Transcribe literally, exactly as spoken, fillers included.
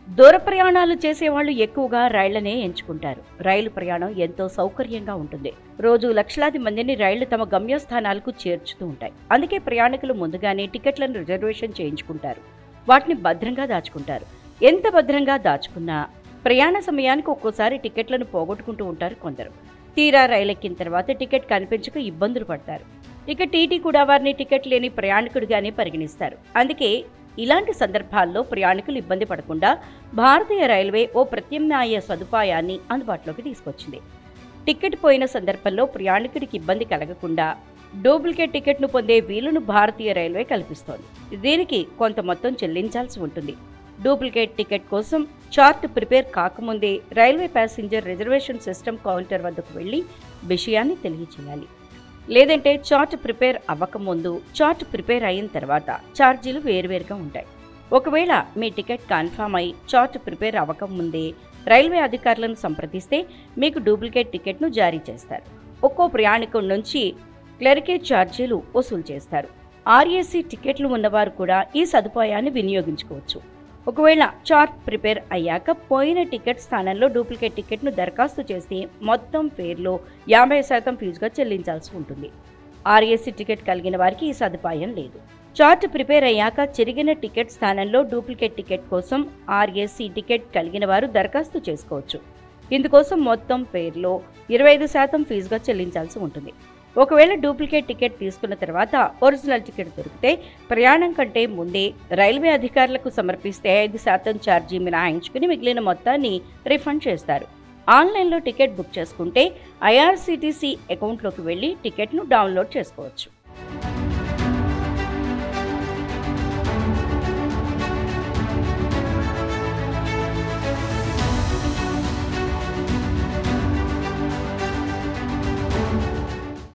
దూర ప్రయాణాలు చేసేవాళ్లు ఎక్కువగా రైళ్లనే ఎంచుకుంటారు. రైలు ప్రయాణం ఎంతో సౌకర్యంగా ఉంటుంది. రోజు లక్షలాది మందిని రైళ్లు తమ గమ్యస్థానాలకు చేర్చుతూ ఉంటాయి. అందుకే ప్రయాణికులు ముందుగానే టికెట్లను రిజర్వేషన్ చేయించుకుంటారు. వాటిని భద్రంగా దాచుకుంటారు. ఎంత భద్రంగా దాచుకున్నా ప్రయాణ సమయానికి ఒక్కోసారి టికెట్లను పోగొట్టుకుంటూ ఉంటారు కొందరు. తీరా రైలెక్కిన తర్వాత టికెట్ కనిపించక ఇబ్బందులు పడతారు. ఇక టీటీ కూడా వారిని టికెట్ లేని ప్రయాణికుడిగానే పరిగణిస్తారు. అందుకే ఇలాంటి సందర్భాల్లో ప్రయాణికులు ఇబ్బంది పడకుండా భారతీయ రైల్వే ఓ ప్రత్యామ్నాయ సదుపాయాన్ని అందుబాటులోకి తీసుకొచ్చింది. టికెట్ పోయిన సందర్భంలో ప్రయాణికుడికి ఇబ్బంది కలగకుండా డూప్లికేట్ టికెట్ను పొందే వీలును భారతీయ రైల్వే కల్పిస్తోంది. దీనికి కొంత మొత్తం చెల్లించాల్సి ఉంటుంది. డూప్లికేట్ టికెట్ కోసం చార్ట్ ప్రిపేర్ కాకముందే railway passenger reservation system counter వద్దకు వెళ్లి విషయాన్ని తెలియచేయాలి. లేదంటే చార్ట్ ప్రిపేర్ అవ్వకముందు, చార్ట్ ప్రిపేర్ అయిన తర్వాత ఛార్జీలు వేరువేరుగా ఉంటాయి. ఒకవేళ మీ టికెట్ కన్ఫామ్ అయి చార్ట్ ప్రిపేర్ అవ్వకముందే రైల్వే అధికారులను సంప్రదిస్తే మీకు డూప్లికేట్ టికెట్ను జారీ చేస్తారు. ఒక్కో ప్రయాణికుడి నుంచి క్లెరికేజ్ ఛార్జీలు వసూలు చేస్తారు. ఆర్ఏసీ టికెట్లు ఉన్నవారు కూడా ఈ సదుపాయాన్ని వినియోగించుకోవచ్చు. ఒకవేళ చార్ట్ ప్రిపేర్ అయ్యాక పోయిన టికెట్ స్థానంలో డూప్లికేట్ టికెట్ను దరఖాస్తు చేస్తే మొత్తం ఫేర్లో యాభై శాతం ఫీజుగా చెల్లించాల్సి ఉంటుంది. ఆర్ఏసీ టికెట్ కలిగిన వారికి ఈ సదుపాయం లేదు. చార్ట్ ప్రిపేర్ అయ్యాక చెరిగిన టికెట్ స్థానంలో డూప్లికేట్ టికెట్ కోసం ఆర్ఏసీ టికెట్ కలిగిన వారు దరఖాస్తు చేసుకోవచ్చు. ఇందుకోసం మొత్తం ఫేర్లో ఇరవై ఐదు శాతం ఫీజుగా చెల్లించాల్సి ఉంటుంది. ఒకవేళ డూప్లికేట్ టికెట్ తీసుకున్న తర్వాత ఒరిజినల్ టికెట్ దొరికితే ప్రయాణం కంటే ముందే రైల్వే అధికారులకు సమర్పిస్తే ఐదు శాతం ఛార్జీ మినహాయించుకుని మిగిలిన మొత్తాన్ని రిఫండ్ చేస్తారు. ఆన్లైన్లో టికెట్ బుక్ చేసుకుంటే ఐఆర్సీటీసీ అకౌంట్లోకి వెళ్లి టికెట్ను డౌన్లోడ్ చేసుకోవచ్చు.